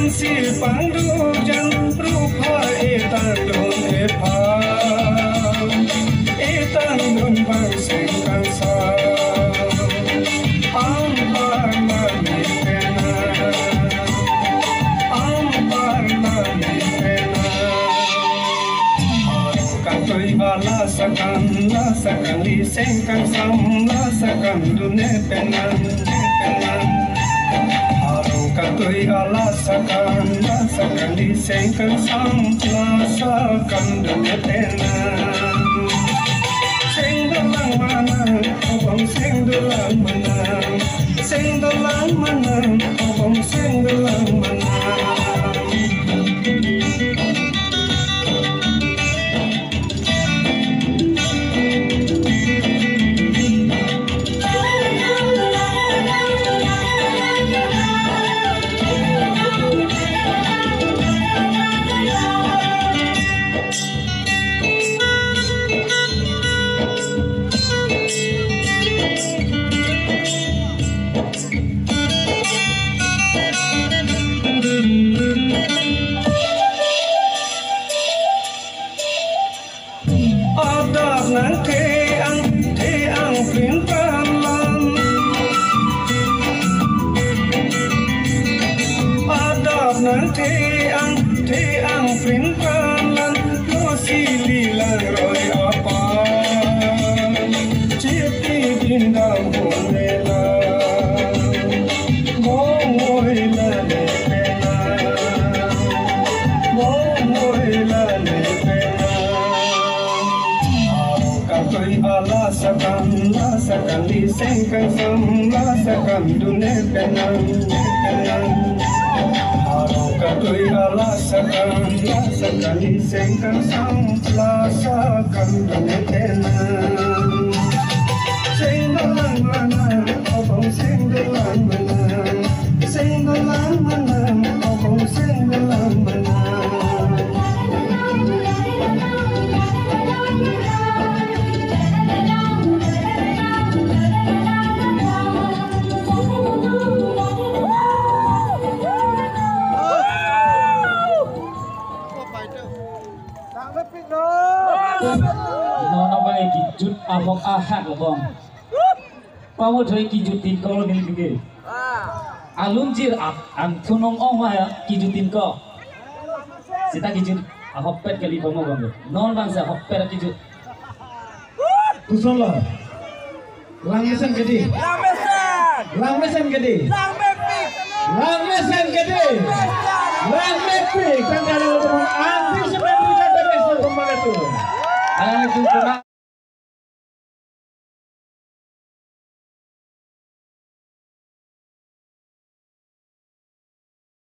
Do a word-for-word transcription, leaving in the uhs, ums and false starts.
si pandujan rupa etan dun epa etan dun bangseng kansa ampar mani pena ampar mani pena katoi ala sakan la sakan li sengkan sam la sakan dun pena pena katoi ala sakan la sakan li sengkan sam la sakan dun pena sing dalang mana obong sing dalang mana sing dalang mana obong sing dalang mana nanti ang di ang pintalan adab nanti ang di ang pintalan lo sililang roy apa citi bindang bonela momoy la ne pena momoy la ne pena katoi ala sakan la sakan li sengkan sam la sakan dune penang penang haro katoi ala sakan la sakan li sengkan sam la sakan dune penang sing dalang mana obong sing dalang mana sing dalang mana obong sing dalang mana Nono bae kijut ahok ahak lobong. Pamu thoi kijutin ko ngil gige. Alunjir ak ang thunong ong wa kijutin ko. Sita kijut ahok pet kali pamu bang. Non bang sa ahok pet kijut. Kuson lo. Lang mesen gede. Lang mesen. Lang mesen gede. Lang mepik. Lang mesen gede. Lang mepik. Kan ada teman anti sebenarnya dari sekolah itu. Alang itu